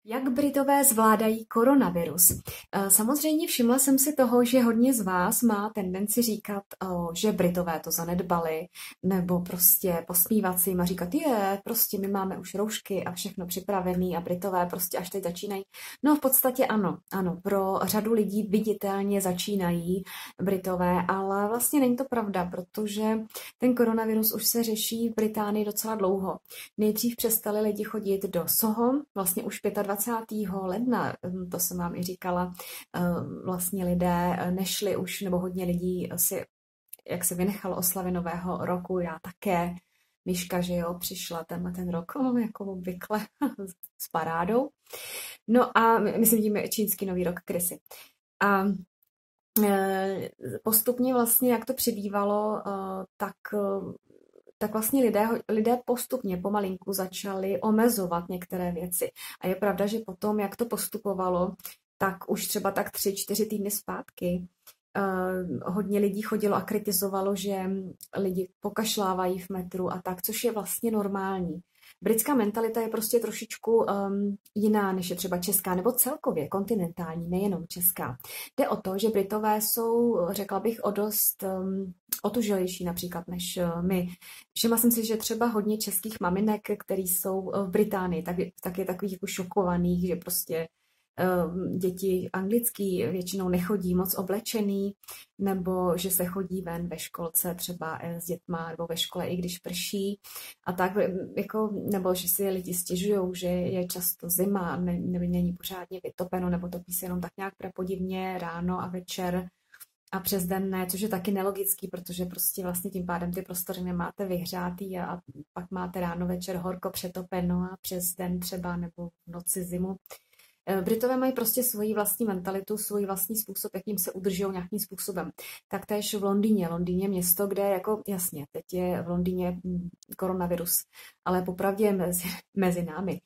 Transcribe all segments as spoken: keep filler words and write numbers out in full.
Jak Britové zvládají koronavirus? Samozřejmě všimla jsem si toho, že hodně z vás má tendenci říkat, že Britové to zanedbali, nebo prostě posmívat si jim a říkat, je, prostě my máme už roušky a všechno připravený a Britové prostě až teď začínají. No v podstatě ano, ano, pro řadu lidí viditelně začínají Britové, ale vlastně není to pravda, protože ten koronavirus už se řeší v Británii docela dlouho. Nejdřív přestali lidi chodit do Soho, vlastně už dvacátého pátého ledna, to jsem vám i říkala, vlastně lidé nešli už, nebo hodně lidí si, jak se vynechalo oslavy nového roku, já také, Myška, že jo, přišla tenhle ten rok, jako obvykle, s parádou. No a myslím tím čínský nový rok Krysy. A postupně vlastně, jak to přibývalo, tak tak vlastně lidé, lidé postupně pomalinku začali omezovat některé věci. A je pravda, že potom, jak to postupovalo, tak už třeba tak tři, čtyři týdny zpátky uh, hodně lidí chodilo a kritizovalo, že lidi pokašlávají v metru a tak, což je vlastně normální. Britská mentalita je prostě trošičku um, jiná, než je třeba česká, nebo celkově kontinentální, nejenom česká. Jde o to, že Britové jsou, řekla bych, o dost um, otužilejší například než uh, my. Všimla jsem si, že třeba hodně českých maminek, který jsou v Británii, tak, tak je takových jako šokovaných, že prostě děti anglický většinou nechodí moc oblečený, nebo že se chodí ven ve školce třeba s dětma, nebo ve škole, i když prší. A tak, jako, nebo že si lidi stěžují, že je často zima, ne, není pořádně vytopeno, nebo topí se jenom tak nějak prapodivně ráno a večer a přes den ne, což je taky nelogický, protože prostě vlastně tím pádem ty prostory nemáte vyhřátý a, a pak máte ráno, večer horko přetopeno a přes den třeba nebo v noci zimu. Britové mají prostě svoji vlastní mentalitu, svůj vlastní způsob, jakým se udržují nějakým způsobem. Taktéž v Londýně. Londýně město, kde jako, jasně, teď je v Londýně koronavirus, ale popravdě mezi, mezi námi.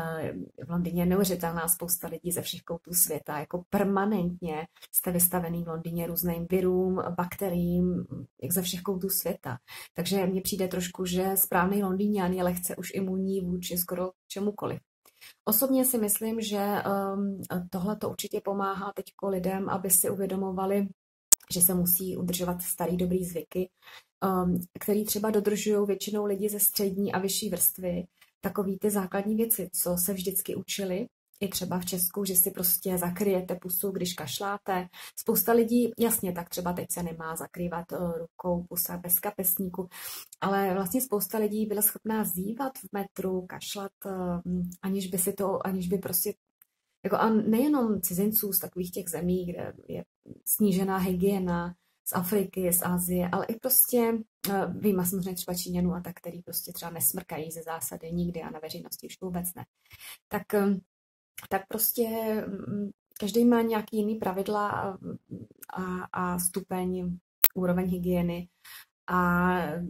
V Londýně je neuvěřitelná spousta lidí ze všech koutů světa. Jako permanentně jste vystavený v Londýně různým virům, bakteriím, jak ze všech koutů světa. Takže mně přijde trošku, že správný Londýňan je lehce už imunní vůči skoro čemukoliv. Osobně si myslím, že um, tohle to určitě pomáhá teďko lidem, aby si uvědomovali, že se musí udržovat starý dobrý zvyky, um, který třeba dodržují většinou lidi ze střední a vyšší vrstvy. Takový ty základní věci, co se vždycky učili, i třeba v Česku, že si prostě zakryjete pusu, když kašláte. Spousta lidí, jasně, tak třeba teď se nemá zakrývat rukou pusa bez kapesníku, ale vlastně spousta lidí byla schopná zívat v metru, kašlat, aniž by si to, aniž by prostě, jako a nejenom cizinců z takových těch zemí, kde je snížená hygiena, z Afriky, z Asie, ale i prostě vyjma samozřejmě třeba Číňanů a tak, který prostě třeba nesmrkají ze zásady nikdy a na veřejnosti už vůbec ne. Tak tak prostě každý má nějaký jiný pravidla a, a, a stupeň, úroveň hygieny a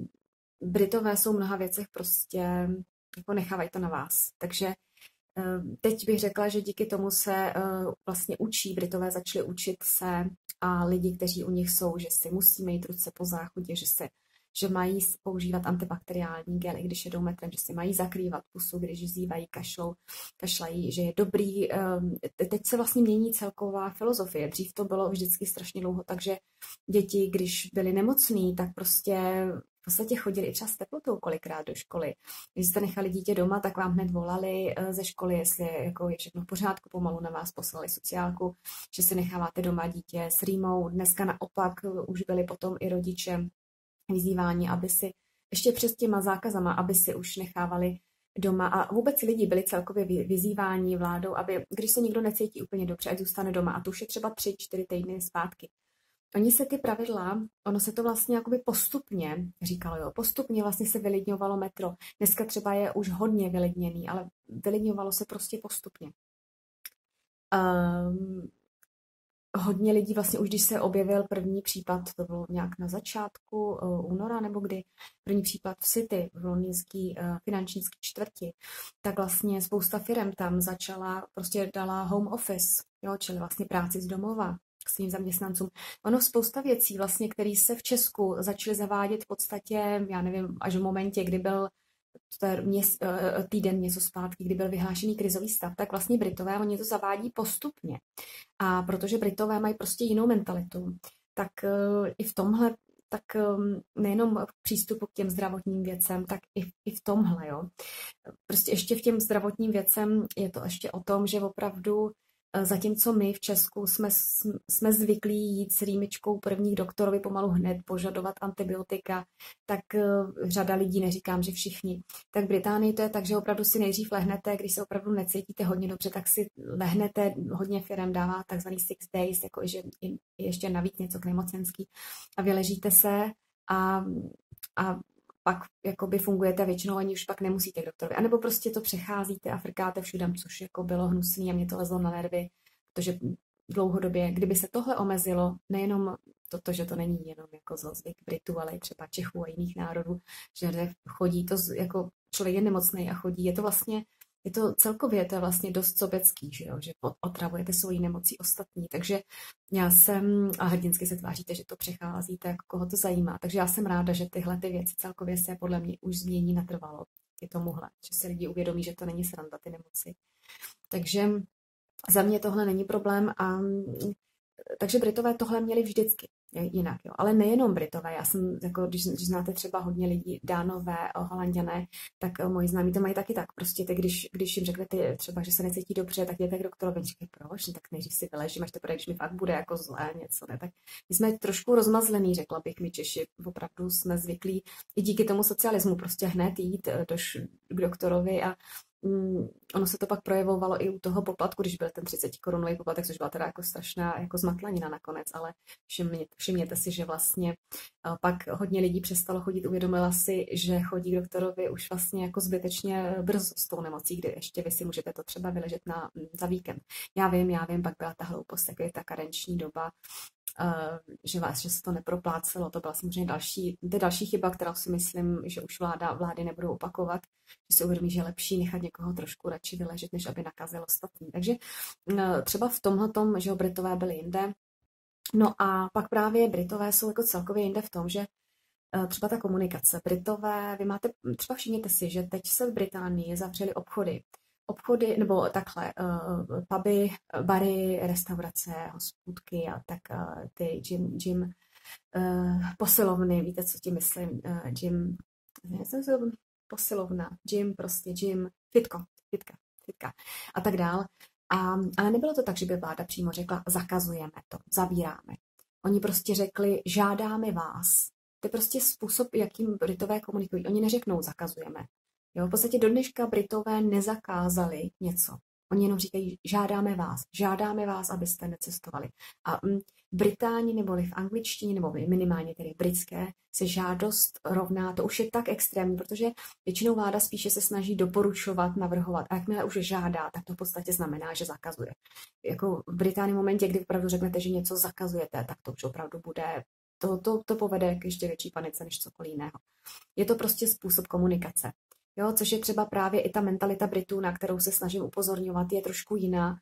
Britové jsou v mnoha věcech prostě, jako nechávají to na vás. Takže teď bych řekla, že díky tomu se vlastně učí, Britové začali učit se a lidi, kteří u nich jsou, že si musí mít ruce po záchodě, že se že mají používat antibakteriální gel, i když jedou metrem, že si mají zakrývat pusu, když zívají, kašlou, kašlají, že je dobrý. Teď se vlastně mění celková filozofie. Dřív to bylo vždycky strašně dlouho, takže děti, když byly nemocný, tak prostě v podstatě chodili i třeba s teplotou kolikrát do školy. Když jste nechali dítě doma, tak vám hned volali ze školy, jestli jako je všechno v pořádku, pomalu na vás poslali sociálku, že si necháváte doma dítě s rýmou. Dneska naopak už byli potom i rodiče vyzývání, aby si ještě přes těma zákazama, aby si už nechávali doma a vůbec lidi byli celkově vyzýváni vládou, aby když se někdo necítí úplně dobře, ať zůstane doma a to už je třeba tři, čtyři týdny zpátky. Oni se ty pravidla, ono se to vlastně jakoby postupně říkalo, jo, postupně vlastně se vylidňovalo metro. Dneska třeba je už hodně vylidněný, ale vylidňovalo se prostě postupně. Um, Hodně lidí vlastně už, když se objevil první případ, to bylo nějak na začátku uh, února nebo kdy, první případ v City, v londýnský uh, finanční čtvrti, tak vlastně spousta firem tam začala, prostě dala home office, jo, čili vlastně práci z domova k svým zaměstnancům. Ono spousta věcí vlastně, které se v Česku začaly zavádět v podstatě, já nevím, až v momentě, kdy byl to je měs, týden něco zpátky, kdy byl vyhlášený krizový stav, tak vlastně Britové, oni to zavádí postupně. A protože Britové mají prostě jinou mentalitu, tak i v tomhle, tak nejenom v přístupu k těm zdravotním věcem, tak i, i v tomhle, jo. Prostě ještě v těm zdravotním věcem je to ještě o tom, že opravdu zatímco my v Česku jsme, jsme zvyklí jít s rýmičkou prvních doktorovi pomalu hned požadovat antibiotika, tak řada lidí, neříkám, že všichni, tak v Británii to je tak, že opravdu si nejdřív lehnete, když se opravdu necítíte hodně dobře, tak si lehnete, hodně firem dává takzvaný six days, jako že ještě navíc něco k nemocenský a vyležíte se a, a pak jakoby fungujete většinou, ani už pak nemusíte k doktorovi. A nebo prostě to přecházíte a frkáte všudem, což jako bylo hnusný a mě to lezlo na nervy, protože dlouhodobě, kdyby se tohle omezilo, nejenom to, že to není jenom jako zlozvyk Britů, ale i třeba Čechů a jiných národů, že chodí to, jako člověk je nemocný a chodí, je to vlastně, je to celkově, to je vlastně dost sobecký, že jo, že otravujete svojí nemocí ostatní, takže já jsem, a hrdinské se tváříte, že to přecházíte, jako koho to zajímá, takže já jsem ráda, že tyhle ty věci celkově se podle mě už změní natrvalo k tomuhle, že se lidi uvědomí, že to není sranda, ty nemoci. Takže za mě tohle není problém a takže Britové tohle měli vždycky jinak, jo. Ale nejenom Britové, já jsem, jako, když, když znáte třeba hodně lidí, Dánové, Holanďané, tak moji známí to mají taky tak. Prostě ty, když, když jim řeknete třeba, že se necítí dobře, tak jdete k doktorovi, říkají, proč? Tak nejdřív si vyležím, až teprve, když mi fakt bude jako zlé něco, ne? Tak my jsme trošku rozmazlený, řekla bych, my Češi, opravdu jsme zvyklí i díky tomu socialismu prostě hned jít do, k doktorovi a Mm, ono se to pak projevovalo i u toho poplatku, když byl ten třicet korunový poplatek, což byla teda jako strašná jako zmatlanina nakonec, ale všimněte, všimněte si, že vlastně pak hodně lidí přestalo chodit, uvědomila si, že chodí k doktorovi už vlastně jako zbytečně brzo s tou nemocí, kdy ještě vy si můžete to třeba vyležet na, za víkend. Já vím, já vím, pak byla ta hloupost, jako je ta karenční doba, Uh, že vás, že se to neproplácelo, to byla samozřejmě další, to je další chyba, kterou si myslím, že už vláda, vlády nebudou opakovat, že si uvědomí, že je lepší nechat někoho trošku radši vyležet, než aby nakazil ostatní. Takže uh, třeba v tomhletom, že Britové byli jinde, no a pak právě Britové jsou jako celkově jinde v tom, že uh, třeba ta komunikace. Britové, vy máte, třeba všimněte si, že teď se v Británii zavřely obchody, obchody, nebo takhle, uh, puby, bary, restaurace, hospůdky a tak uh, ty gym, gym uh, posilovny, víte, co tím myslím, uh, gym, nevím, posilovna, gym, prostě gym, fitko, fitka, fitka a tak dál. A, ale nebylo to tak, že by vláda přímo řekla, zakazujeme to, zavíráme. Oni prostě řekli, žádáme vás. To je prostě způsob, jakým Britové komunikují. Oni neřeknou, zakazujeme. Jo, v podstatě do dneška Britové nezakázali něco. Oni jenom říkají, žádáme vás, žádáme vás, abyste necestovali. A v Británii neboli v angličtině, nebo minimálně tedy v britské, se žádost rovná, to už je tak extrémní, protože většinou vláda spíše se snaží doporučovat, navrhovat. A jakmile už žádá, tak to v podstatě znamená, že zakazuje. Jako v Británii v momentě, kdy opravdu řeknete, že něco zakazujete, tak to už opravdu bude, to, to, to povede k ještě větší panice než cokoliv jiného. Je to prostě způsob komunikace. Jo, což je třeba právě i ta mentalita Britů, na kterou se snažím upozorňovat, je trošku jiná.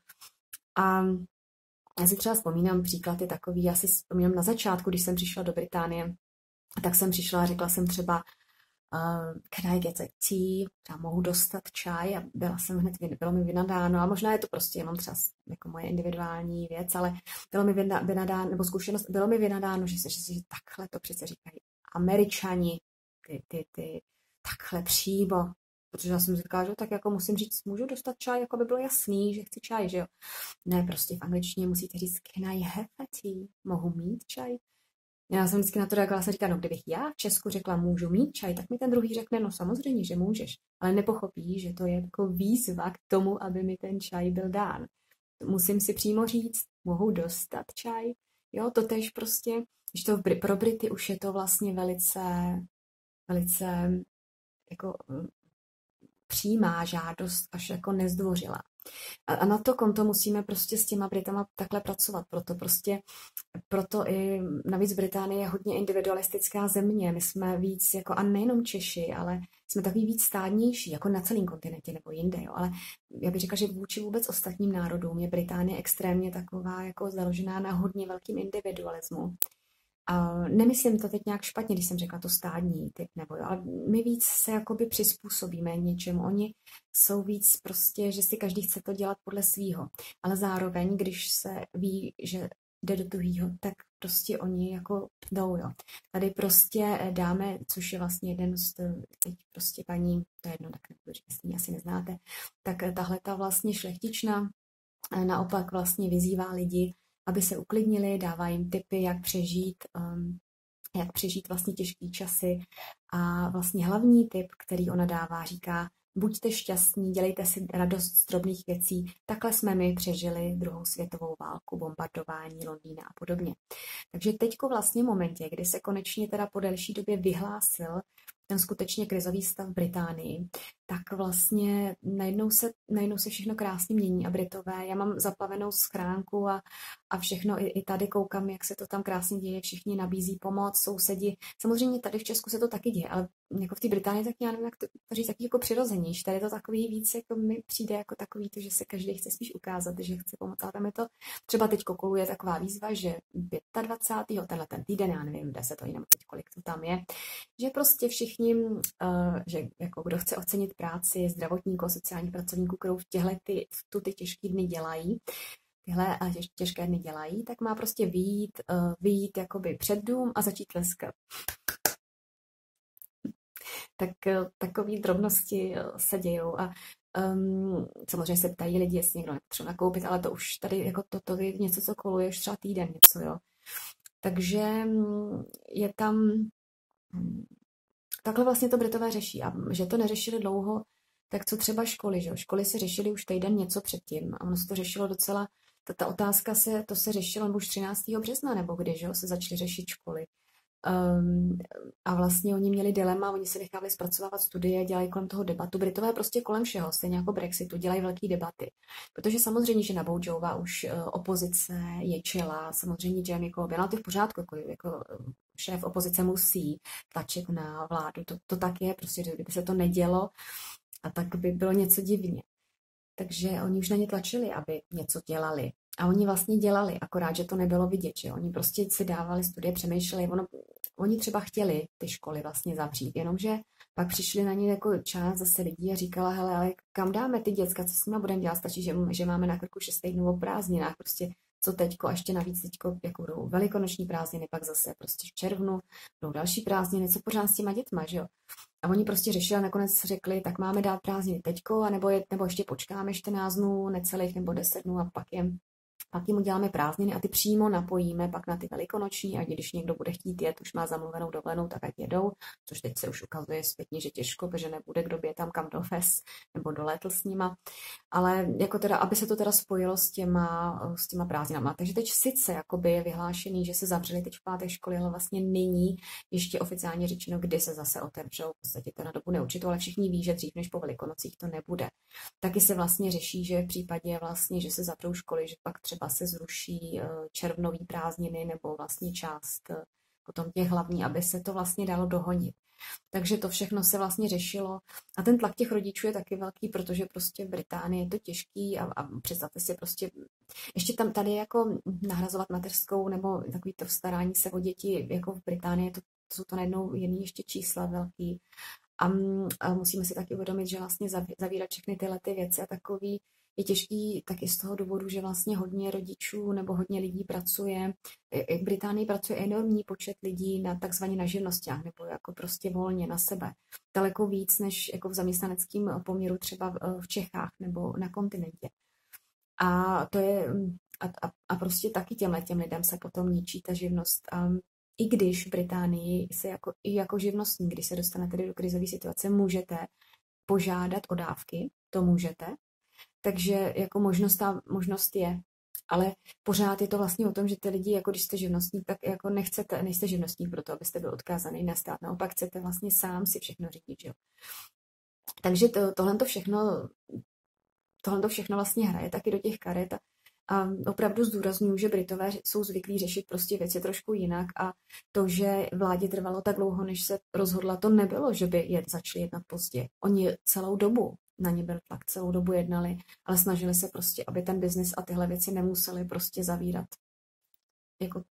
A já si třeba vzpomínám, příklad je takový, já si vzpomínám na začátku, když jsem přišla do Británie, tak jsem přišla a řekla jsem třeba uh, can I get a tea, třeba mohu dostat čaj a byla jsem hned, bylo mi vynadáno a možná je to prostě jenom třeba jako moje individuální věc, ale bylo mi vynadáno, nebo zkušenost, bylo mi vynadáno, že se že takhle to přece říkají Američani, ty, ty, ty takhle přímo, protože já jsem říkala, že tak jako musím říct, můžu dostat čaj, jako by bylo jasný, že chci čaj, že jo. Ne, prostě v angličtině musíte říct, can I have a tea? Mohu mít čaj? Já jsem vždycky na to reagovala, jsem říkala, no kdybych já v Česku řekla, můžu mít čaj, tak mi ten druhý řekne, no samozřejmě, že můžeš, ale nepochopí, že to je jako výzva k tomu, aby mi ten čaj byl dán. Musím si přímo říct, mohu dostat čaj, jo, to tež prostě, když to pro Brity už je to vlastně velice, velice jako přímá žádost, až jako nezdvořilá. A na to konto musíme prostě s těma Britama takhle pracovat. Proto prostě, proto i navíc Británie je hodně individualistická země. My jsme víc, jako a nejenom Češi, ale jsme takový víc stádnější, jako na celém kontinentě nebo jinde. Jo. Ale já bych řekla, že vůči vůbec ostatním národům je Británie extrémně taková, jako založená na hodně velkým individualismu. A nemyslím to teď nějak špatně, když jsem řekla to stádní typ, nebo jo, ale my víc se jakoby přizpůsobíme něčemu. Oni jsou víc prostě, že si každý chce to dělat podle svýho. Ale zároveň, když se ví, že jde do tuhýho, tak prostě oni jako jdou, jo. Tady prostě dáme, což je vlastně jeden z teď prostě paní, to je jedno, tak nebudu říct, jestli mě asi neznáte, tak tahle ta vlastně šlechtična naopak vlastně vyzývá lidi, aby se uklidnili, dává jim tipy, jak přežít, um, jak přežít vlastně těžký časy. A vlastně hlavní tip, který ona dává, říká, buďte šťastní, dělejte si radost z drobných věcí. Takhle jsme my přežili druhou světovou válku, bombardování Londýna a podobně. Takže teďko vlastně v momentě, kdy se konečně teda po delší době vyhlásil ten skutečně krizový stav v Británii, tak vlastně najednou se, najednou se všechno krásně mění a Britové, já mám zaplavenou schránku a, a všechno, i, i tady koukám, jak se to tam krásně děje, všichni nabízí pomoc, sousedi. Samozřejmě tady v Česku se to taky děje, ale jako v té Británii, tak já nevím, jak to, to říct, taky jako přirozenější. Tady je to takový víc, jako mi přijde jako takový to, že se každý chce spíš ukázat, že chce pomoct. Ale tam je to, třeba teď koluje taková výzva, že dvacátého pátého tenhle ten týden, já nevím, kde se to jinam teď, kolik to tam je, že prostě všichni, uh, že jako kdo chce ocenit práci zdravotníků, sociálních pracovníků, kterou v těchto ty, v tu ty těžké dny dělají, tyhle těž, těžké dny dělají, tak má prostě vyjít, uh, vyjít jakoby před dům a začít tleskat. Tak uh, takové drobnosti uh, se dějou a um, samozřejmě se ptají lidi, jestli někdo nepotřebuje nakoupit, ale to už tady jako to, to je něco, co koluje už třeba týden něco, jo. Takže je tam takhle vlastně to Britové řeší a že to neřešili dlouho, tak co třeba školy, že jo? Školy se řešily už týden něco předtím a ono se to řešilo docela, ta, ta otázka se, to se řešilo už třináctého března nebo kdy, že jo, se začaly řešit školy. Um, a vlastně oni měli dilema, oni se nechávali zpracovávat studie, dělají kolem toho debatu. Britové prostě kolem všeho, stejně jako Brexitu, dělají velké debaty. Protože samozřejmě, že na Boudžova už uh, opozice ječela, samozřejmě Jeremy Corbyn, ale to je v pořádku, jako, jako šéf opozice musí tlačit na vládu. To, to tak je, prostě kdyby se to nedělo, a tak by bylo něco divně. Takže oni už na ně tlačili, aby něco dělali. A oni vlastně dělali, akorát, že to nebylo vidět, že oni prostě si dávali studie, přemýšleli, ono, oni třeba chtěli ty školy vlastně zavřít, jenomže pak přišli na ně jako část zase lidí a říkala, hele, ale kam dáme ty děcka, co s nimi budeme dělat, stačí, že, že máme na krku šest týdnů o prázdninách, prostě co teďko, a ještě navíc teďko, jako budou velikonoční prázdniny, pak zase prostě v červnu, budou další prázdniny, co pořád s těma dětma, že jo. A oni prostě řešili a nakonec řekli, tak máme dát prázdniny teďko, anebo je, nebo ještě počkáme čtrnáct dnů, necelých nebo deset dnů a pak je pak jim uděláme prázdniny a ty přímo napojíme pak na ty velikonoční a když někdo bude chtít jet, už má zamluvenou dovolenou, tak ať jedou, což teď se už ukazuje zpětně, že těžko, protože nebude kdo by je tam kam dovez nebo dolétl s nima, ale jako teda, aby se to teda spojilo s těma, s těma prázdninama. Takže teď sice jakoby je vyhlášený, že se zavřely teď v pátek školy, ale vlastně není ještě oficiálně řečeno, kdy se zase otevřou, v podstatě to na dobu neurčitou, ale všichni ví, že dřív než po velikonocích to nebude. Taky se vlastně řeší, že v případě vlastně, že se zavřou školy, že pak třeba se zruší červnový prázdniny nebo vlastně část potom těch hlavní, aby se to vlastně dalo dohonit. Takže to všechno se vlastně řešilo a ten tlak těch rodičů je taky velký, protože prostě v Británii je to těžký a, a představte si prostě, ještě tam tady jako nahrazovat mateřskou nebo takový to starání se o děti, jako v Británii, to, to jsou to najednou jiný ještě čísla velký a, a musíme si taky uvědomit, že vlastně zavírat všechny tyhle ty věci a takový je těžký taky z toho důvodu, že vlastně hodně rodičů nebo hodně lidí pracuje. V Británii pracuje enormní počet lidí na takzvaně na živnostách nebo jako prostě volně na sebe. Daleko víc než jako v zaměstnaneckém poměru třeba v Čechách nebo na kontinentě. A to je a, a, a prostě taky těmhle těm lidem se potom ničí ta živnost. A i když v Británii se jako, i jako živnostník, když se dostanete do krizové situace, můžete požádat o dávky, to můžete. Takže jako možnost, ta možnost je, ale pořád je to vlastně o tom, že ty lidi, jako když jste živnostník, tak jako nechcete, nejste živnostník proto, abyste byl odkázaný na stát, naopak chcete vlastně sám si všechno řídit, že jo. Takže to, tohle to všechno, tohle to všechno vlastně hraje taky do těch karet a, a opravdu zdůraznuju, že Britové jsou zvyklí řešit prostě věci trošku jinak a to, že vládě trvalo tak dlouho, než se rozhodla, to nebylo, že by je začali jednat pozdě. Oni celou dobu na ně byl tlak, celou dobu jednali, ale snažili se prostě, aby ten biznis a tyhle věci nemuseli prostě zavírat. Jako,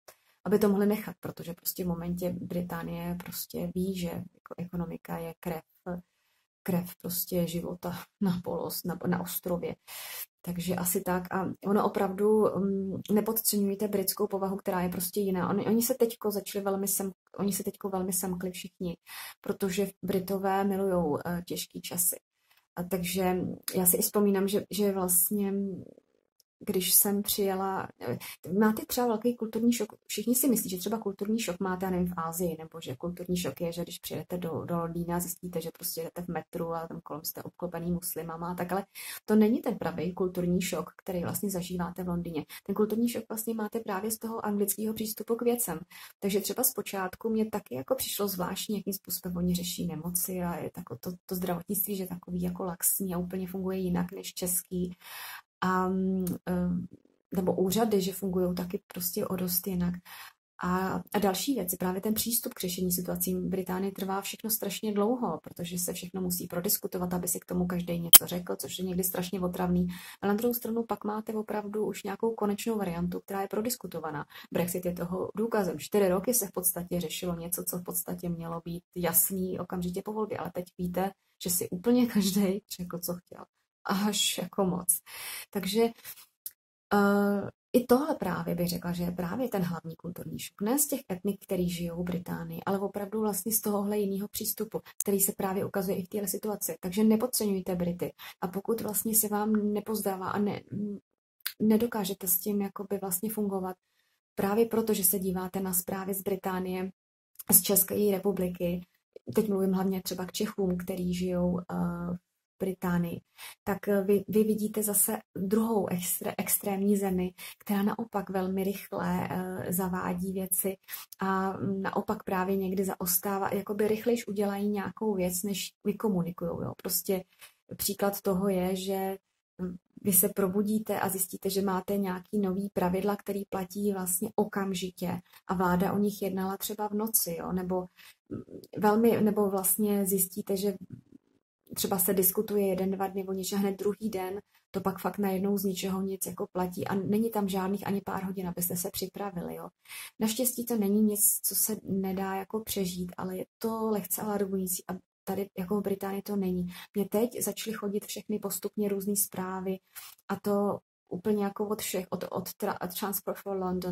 aby to mohli nechat, protože prostě v momentě Británie prostě ví, že jako ekonomika je krev, krev prostě života na polos, na, na ostrově. Takže asi tak. A ono opravdu um, nepodceňujte britskou povahu, která je prostě jiná. Oni, oni se teďko začali velmi sem, oni se teďko velmi semkli všichni, protože Britové milujou uh, těžký časy. A takže já si i vzpomínám, že, že vlastně když jsem přijela, máte třeba velký kulturní šok, všichni si myslí, že třeba kulturní šok máte, já nevím, v Ázii, nebo že kulturní šok je, že když přijedete do, do Londýna, zjistíte, že prostě jdete v metru a tam kolem jste obklopený muslimama, tak ale to není ten pravý kulturní šok, který vlastně zažíváte v Londýně. Ten kulturní šok vlastně máte právě z toho anglického přístupu k věcem. Takže třeba zpočátku mě taky jako přišlo zvláštní, jakým způsobem oni řeší nemoci a je tako, to, to zdravotnictví, že takový jako laxní a úplně funguje jinak než český. A, nebo úřady, že fungují taky prostě o dost jinak. A, a další věci, právě ten přístup k řešení situací v Británii trvá všechno strašně dlouho, protože se všechno musí prodiskutovat, aby si k tomu každý něco řekl, což je někdy strašně otravný. Ale na druhou stranu pak máte opravdu už nějakou konečnou variantu, která je prodiskutovaná. Brexit je toho důkazem. Čtyři roky se v podstatě řešilo něco, co v podstatě mělo být jasný okamžitě po volbě, ale teď víte, že si úplně každý řekl, co chtěl. Až jako moc. Takže uh, i tohle právě bych řekla, že je právě ten hlavní kulturní šok. Ne z těch etnik, který žijou v Británii, ale opravdu vlastně z tohohle jiného přístupu, který se právě ukazuje i v téhle situaci. Takže nepodceňujte Brity. A pokud vlastně se vám nepozdává a ne, nedokážete s tím jakoby vlastně fungovat, právě proto, že se díváte na zprávy z Británie, z České republiky, teď mluvím hlavně třeba k Čechům, který žijou uh, Británii, tak vy, vy vidíte zase druhou extré, extrémní zemi, která naopak velmi rychle uh, zavádí věci a naopak právě někdy zaostává, jakoby rychlejš udělají nějakou věc, než vykomunikujou. Jo. Prostě příklad toho je, že vy se probudíte a zjistíte, že máte nějaký nový pravidla, který platí vlastně okamžitě a vláda o nich jednala třeba v noci, jo, nebo velmi, nebo vlastně zjistíte, že třeba se diskutuje jeden, dva dny o něčem, hned druhý den, to pak fakt najednou z ničeho nic jako platí a není tam žádných ani pár hodin, abyste se připravili. Jo. Naštěstí to není nic, co se nedá jako přežít, ale je to lehce alarmující a tady jako v Británii to není. Mně teď začaly chodit všechny postupně různé zprávy a to úplně jako od všech, od, od, od Transport for London,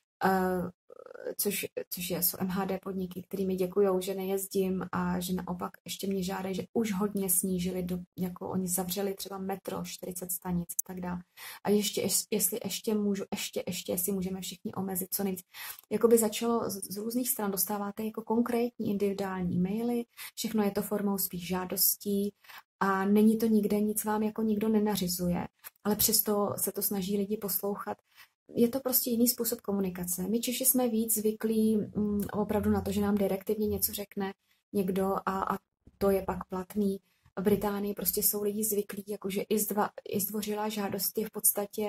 uh, což, což je, jsou M H D podniky, který mi děkujou, že nejezdím a že naopak ještě mě žádají, že už hodně snížili, do, jako oni zavřeli třeba metro, čtyřicet stanic a tak dále. A ještě, jestli ještě můžu, ještě, ještě, jestli můžeme všichni omezit co nejvíc. Jakoby začalo z, z různých stran, dostáváte jako konkrétní individuální maily, všechno je to formou spíš žádostí a není to nikde, nic vám jako nikdo nenařizuje, ale přesto se to snaží lidi poslouchat. Je to prostě jiný způsob komunikace. My Češi jsme víc zvyklí mm, opravdu na to, že nám direktivně něco řekne někdo a, a to je pak platný. V Británii prostě jsou lidi zvyklí, jakože i, zdva, i zdvořilá žádost je v podstatě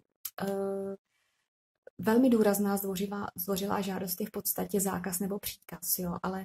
uh, velmi důrazná zdvořilá, zdvořilá žádost je v podstatě zákaz nebo příkaz, jo, ale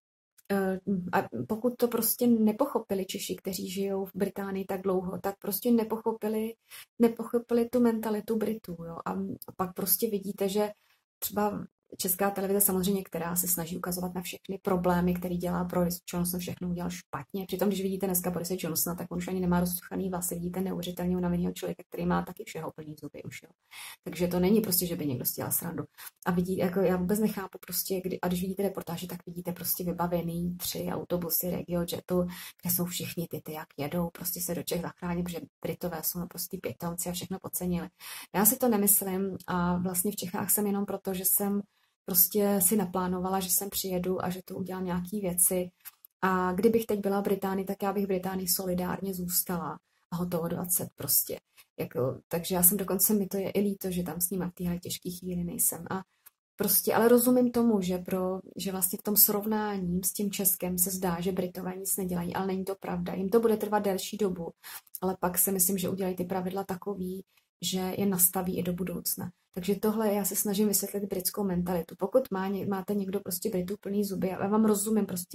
a pokud to prostě nepochopili Češi, kteří žijou v Británii tak dlouho, tak prostě nepochopili, nepochopili tu mentalitu Britů. Jo? A pak prostě vidíte, že třeba Česká televize samozřejmě, která se snaží ukazovat na všechny problémy, který dělá Boris Johnson, všechno udělal špatně. Přitom, když vidíte dneska Borise Johnsona, tak on už ani nemá rozsuchaný vlasy, vidíte neuvěřitelně unaveného člověka, který má taky všeho plný zuby už. Jo. Takže to není prostě, že by někdo stělal srandu. A vidí, jako já vůbec nechápu prostě, kdy, a když vidíte reportáže, tak vidíte prostě vybavený tři autobusy RegioJetu, kde jsou všichni ty, ty jak jedou, prostě se do Čech zachránit, protože Britové jsou prostě pětomci a všechno podcenili. Já si to nemyslím a vlastně v Čechách jsem jenom proto, že jsem prostě si naplánovala, že sem přijedu a že tu udělám nějaký věci. A kdybych teď byla v Británii, tak já bych v Británii solidárně zůstala a hotovo dvacet prostě. Jako, takže já jsem dokonce, mi to je i líto, že tam s nima v téhle těžké chvíli nejsem. A prostě, ale rozumím tomu, že, pro, že vlastně v tom srovnání s tím Českem se zdá, že Britové nic nedělají, ale není to pravda. Jim to bude trvat delší dobu, ale pak si myslím, že udělají ty pravidla takový, že je nastaví i do budoucna. Takže tohle já se snažím vysvětlit britskou mentalitu. Pokud má, máte někdo prostě Britů plný zuby, já vám rozumím prostě,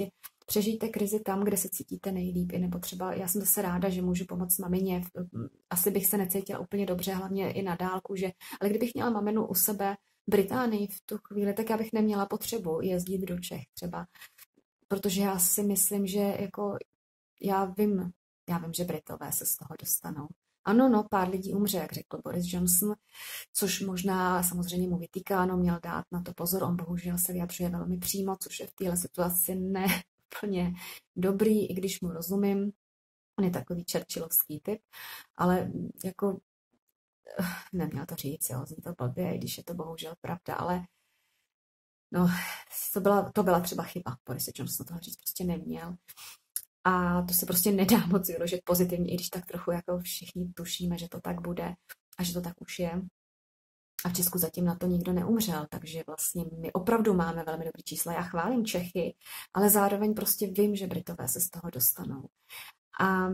přežijte krizi tam, kde se cítíte nejlíp, nebo třeba já jsem zase ráda, že můžu pomoct mamině, asi bych se necítila úplně dobře, hlavně i na dálku, že, ale kdybych měla maminu u sebe v Británii v tu chvíli, tak já bych neměla potřebu jezdit do Čech třeba, protože já si myslím, že jako já vím, já vím, že Britové se z toho dostanou. Ano, no, pár lidí umře, jak řekl Boris Johnson, což možná samozřejmě mu vytýkáno, měl dát na to pozor, on bohužel se vyjadřuje velmi přímo, což je v téhle situaci ne úplně dobrý, i když mu rozumím, on je takový churchillovský typ, ale jako neměl to říct, jo, zní to blbě, i když je to bohužel pravda, ale no, to byla, to byla třeba chyba, Boris Johnson toho říct prostě neměl. A to se prostě nedá moc vyložit pozitivně, i když tak trochu jako všichni tušíme, že to tak bude a že to tak už je. A v Česku zatím na to nikdo neumřel, takže vlastně my opravdu máme velmi dobrý čísla. Já chválím Čechy, ale zároveň prostě vím, že Britové se z toho dostanou. A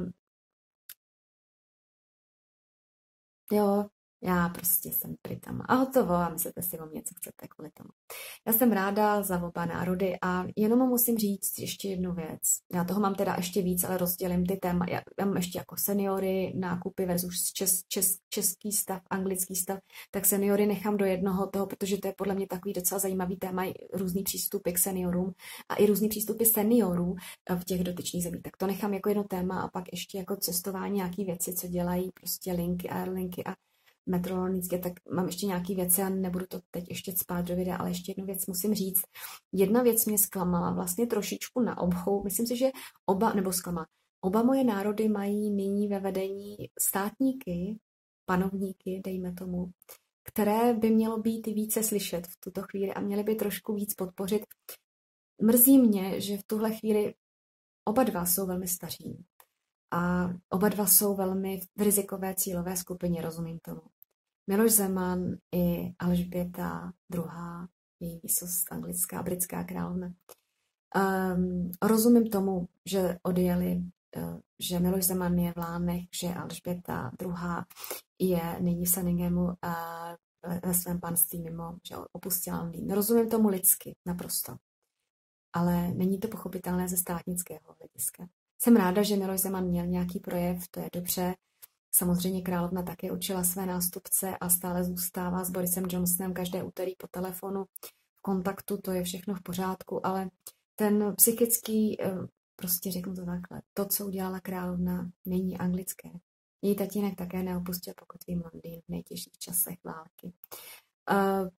jo, já prostě jsem Britama a hotovo a myslíte si o mě, co chcete kvůli tomu. Já jsem ráda za oba národy a jenom musím říct ještě jednu věc. Já toho mám teda ještě víc, ale rozdělím ty téma. Já mám ještě jako seniory, nákupy versus čes, čes, český stav, anglický stav, tak seniory nechám do jednoho toho, protože to je podle mě takový docela zajímavý téma, různý přístupy k seniorům a i různý přístupy seniorů v těch dotyčných zemích. Tak to nechám jako jedno téma a pak ještě jako cestování nějaký věci, co dělají prostě linky, airlinky a meteorologické, tak mám ještě nějaký věci a nebudu to teď ještě cpát do videa, ale ještě jednu věc musím říct. Jedna věc mě zklamala vlastně trošičku na obou. Myslím si, že oba, nebo zklamala, oba moje národy mají nyní ve vedení státníky, panovníky, dejme tomu, které by mělo být více slyšet v tuto chvíli a měly by trošku víc podpořit. Mrzí mě, že v tuhle chvíli oba dva jsou velmi staří a oba dva jsou velmi v rizikové cílové skupině, rozumím tomu. Miloš Zeman i Alžběta druhá, její výsost anglická, britská královna. Um, rozumím tomu, že odjeli, uh, že Miloš Zeman je v Lánech, že Alžběta druhá je nyní v Sunninghamu a ve svém panství mimo, že opustila Londýn. Rozumím tomu lidsky, naprosto. Ale není to pochopitelné ze státnického hlediska. Jsem ráda, že Miloš Zeman měl nějaký projev, to je dobře. Samozřejmě královna také učila své nástupce a stále zůstává s Borisem Johnsonem každé úterý po telefonu v kontaktu, to je všechno v pořádku, ale ten psychický, prostě řeknu to takhle, to, co udělala královna, není anglické. Její tatínek také neopustil, pokud vím, Londýn v nejtěžších časech války. Uh,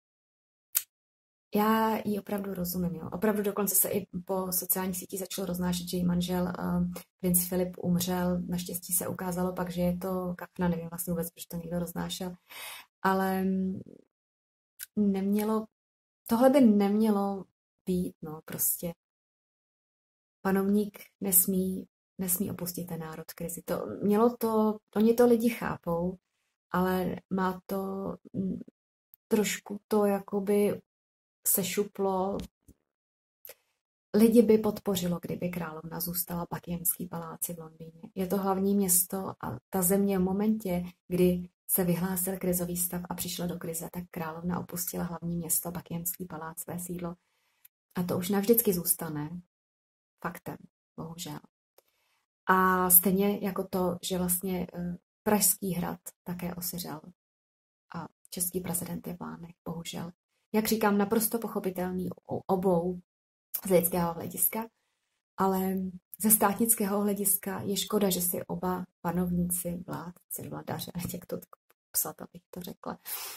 Já jí opravdu rozumím, jo. Opravdu dokonce se i po sociálních sítích začalo roznášet, že její manžel, uh, princ Filip, umřel. Naštěstí se ukázalo pak, že je to kachna, nevím vlastně vůbec, proč to někdo roznášel. Ale nemělo, tohle by nemělo být, no prostě. Panovník nesmí, nesmí opustit ten národ v krizi. To, mělo to, oni to lidi chápou, ale má to m, trošku to jakoby sešuplo. Lidi by podpořilo, kdyby královna zůstala v Buckinghamský paláci v Londýně. Je to hlavní město a ta země v momentě, kdy se vyhlásil krizový stav a přišlo do krize, tak královna opustila hlavní město, Buckinghamský palác, své sídlo. A to už navždycky zůstane faktem, bohužel. A stejně jako to, že vlastně Pražský hrad také osiřel a český prezident je v Lánech, bohužel. Jak říkám, naprosto pochopitelný obou z lidského hlediska, ale ze státnického hlediska je škoda, že si oba panovníci, vládci, vladaře, jak to psat, abych to řekla,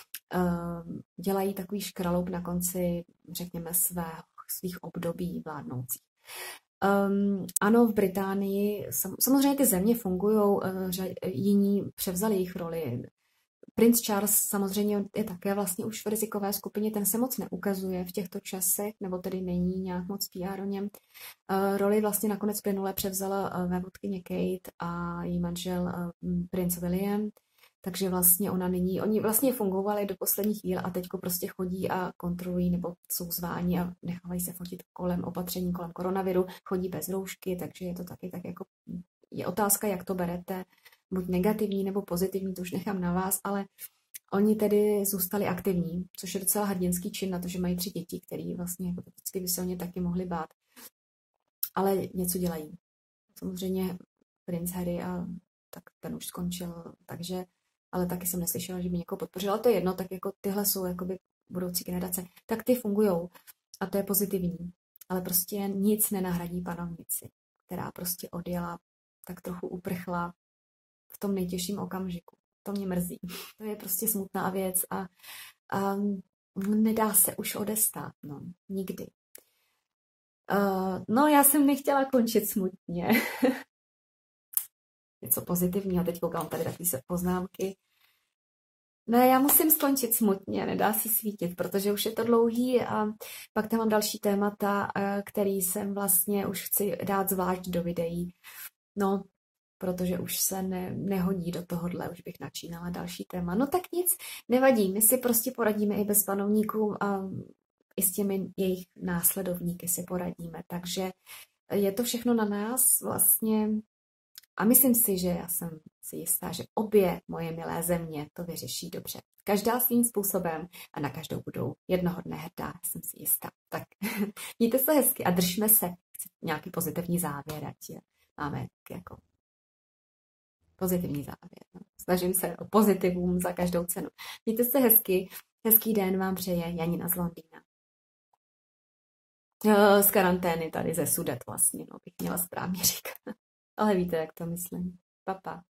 dělají takový škraloup na konci, řekněme, svého, svých období vládnoucích. Um, ano, v Británii, sam, samozřejmě ty země fungují, uh, jiní převzali jejich roli. Princ Charles samozřejmě je také vlastně už v rizikové skupině, ten se moc neukazuje v těchto časech, nebo tedy není nějak moc P R o něm. Uh, roli vlastně nakonec plynule převzala uh, vévodkyně Kate a její manžel uh, princ William, takže vlastně ona nyní, oni vlastně fungovali do poslední chvíle a teďko prostě chodí a kontrolují nebo jsou zváni a nechávají se fotit kolem opatření, kolem koronaviru, chodí bez roušky, takže je to taky tak jako, je otázka, jak to berete, buď negativní nebo pozitivní, to už nechám na vás, ale oni tedy zůstali aktivní, což je docela hrdinský čin na to, že mají tři děti, který vlastně jako vždycky by se o ně taky mohli bát. ale něco dělají. Samozřejmě princ Harry a tak ten už skončil, takže, ale taky jsem neslyšela, že by někoho podpořila. To je jedno, tak jako tyhle jsou jakoby budoucí generace. Tak ty fungujou a to je pozitivní. Ale prostě nic nenahradí panovnici, která prostě odjela, tak trochu uprchla v tom nejtěžším okamžiku. To mě mrzí. To je prostě smutná věc a, a nedá se už odestát, no, nikdy. Uh, no, já jsem nechtěla končit smutně. Něco pozitivního, teď koukám tady taky se poznámky. Ne, já musím skončit smutně, nedá se svítit, protože už je to dlouhý a pak tam mám další témata, který jsem vlastně už chci dát zvlášť do videí. No, protože už se ne, nehodí do tohohle, už bych načínala další téma. No tak nic, nevadí, my si prostě poradíme i bez panovníků a i s těmi jejich následovníky si poradíme, takže je to všechno na nás vlastně a myslím si, že já jsem si jistá, že obě moje milé země to vyřeší dobře. Každá svým způsobem a na každou budou jednoho dne hrdá, jsem si jistá. Tak mějte se hezky a držme se. Chci nějaký pozitivní závěr, ať máme jako pozitivní závěr. No. Snažím se o pozitivum za každou cenu. Mějte se hezky, hezký den vám přeje Janina z Londýna. Z karantény tady ze Sudet vlastně, no, bych měla správně říkat. Ale víte, jak to myslím. Pa, pa.